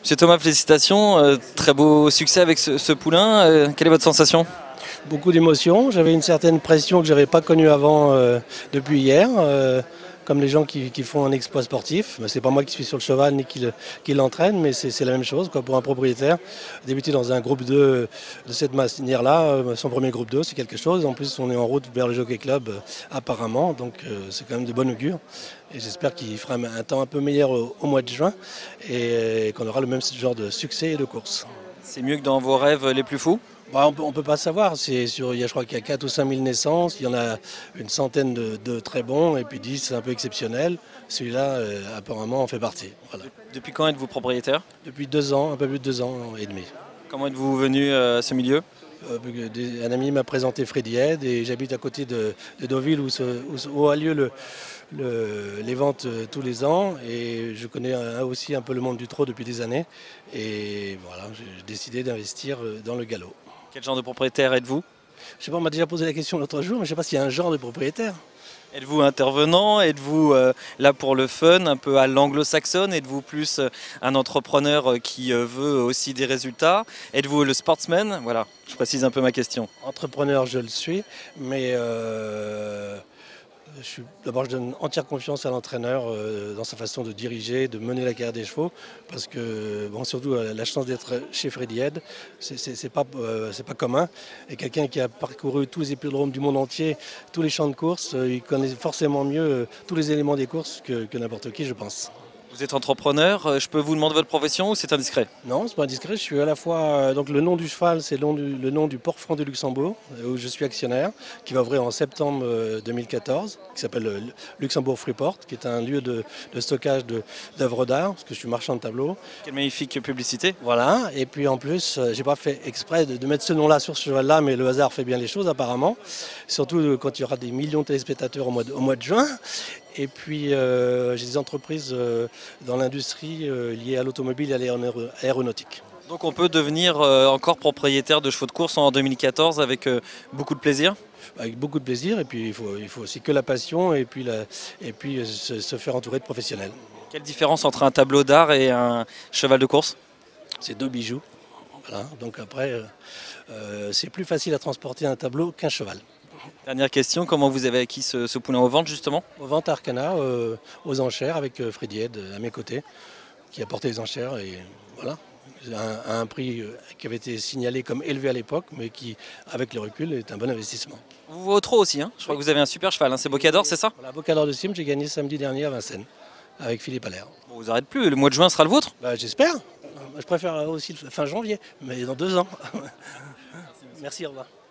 Monsieur Thomas, félicitations, très beau succès avec ce poulain. Quelle est votre sensation? Beaucoup d'émotions. J'avais une certaine pression que je n'avais pas connue avant depuis hier, comme les gens qui font un exploit sportif. Ce n'est pas moi qui suis sur le cheval ni qui l'entraîne, mais c'est la même chose pour un propriétaire. Débuter dans un groupe 2 de cette manière-là, son premier groupe 2, c'est quelque chose. En plus, on est en route vers le Jockey Club apparemment, donc c'est quand même de bon augure. Et j'espère qu'il fera un temps un peu meilleur au mois de juin et qu'on aura le même genre de succès et de course. C'est mieux que dans vos rêves les plus fous? On ne peut pas savoir. Je crois qu'il y a 4 ou 5 000 naissances. Il y en a une centaine de très bons et puis 10 un peu exceptionnels. Celui-là, apparemment, en fait partie. Voilà. Depuis quand êtes-vous propriétaire? Depuis 2 ans, un peu plus de 2 ans et demi. Comment êtes-vous venu à ce milieu? Un ami m'a présenté Freddy Head et j'habite à côté de Deauville où a lieu les ventes tous les ans et je connais aussi un peu le monde du trot depuis des années et voilà, j'ai décidé d'investir dans le galop. Quel genre de propriétaire êtes-vous? Je sais pas, on m'a déjà posé la question l'autre jour, mais je ne sais pas s'il y a un genre de propriétaire. Êtes-vous intervenant? Êtes-vous là pour le fun, un peu à l'anglo-saxonne? Êtes-vous plus un entrepreneur qui veut aussi des résultats? Êtes-vous le sportsman? Voilà, je précise un peu ma question. Entrepreneur, je le suis, mais d'abord, je donne entière confiance à l'entraîneur dans sa façon de diriger, de mener la carrière des chevaux, parce que, surtout la chance d'être chez Freddy Head, c'est pas commun. Et quelqu'un qui a parcouru tous les hippodromes du monde entier, tous les champs de course, il connaît forcément mieux tous les éléments des courses que n'importe qui, je pense. Vous êtes entrepreneur, je peux vous demander votre profession ou c'est indiscret? Non, c'est pas indiscret. Je suis à la fois. Donc le nom du cheval, c'est le nom du Port Franc de Luxembourg, où je suis actionnaire, qui va ouvrir en septembre 2014, qui s'appelle le Luxembourg Freeport, qui est un lieu de stockage d'œuvres d'art, parce que je suis marchand de tableaux. Quelle magnifique publicité. Voilà. Et puis en plus, j'ai pas fait exprès de mettre ce nom-là sur ce cheval-là, mais le hasard fait bien les choses apparemment. Surtout quand il y aura des millions de téléspectateurs au mois de juin. Et puis j'ai des entreprises dans l'industrie liée à l'automobile et à l'aéronautique. Donc on peut devenir encore propriétaire de chevaux de course en 2014 avec beaucoup de plaisir? Avec beaucoup de plaisir et puis il faut aussi que la passion et puis se faire entourer de professionnels. Quelle différence entre un tableau d'art et un cheval de course? C'est 2 bijoux. Voilà. Donc après, c'est plus facile à transporter un tableau qu'un cheval. Dernière question, comment vous avez acquis ce poulain aux ventes justement? Aux ventes Arcana, aux enchères avec Freddy Head à mes côtés, qui a porté les enchères et voilà. À un prix qui avait été signalé comme élevé à l'époque, mais qui, avec le recul, est un bon investissement. Vous au trot aussi, hein? Je crois que vous avez un super cheval, hein? C'est Bocador, c'est ça? Voilà, Bocador de Cime, j'ai gagné samedi dernier à Vincennes, avec Philippe Allaire. Bon, vous n'arrêtez plus, le mois de juin sera le vôtre? J'espère. Je préfère aussi fin janvier, mais dans 2 ans. Merci, au revoir.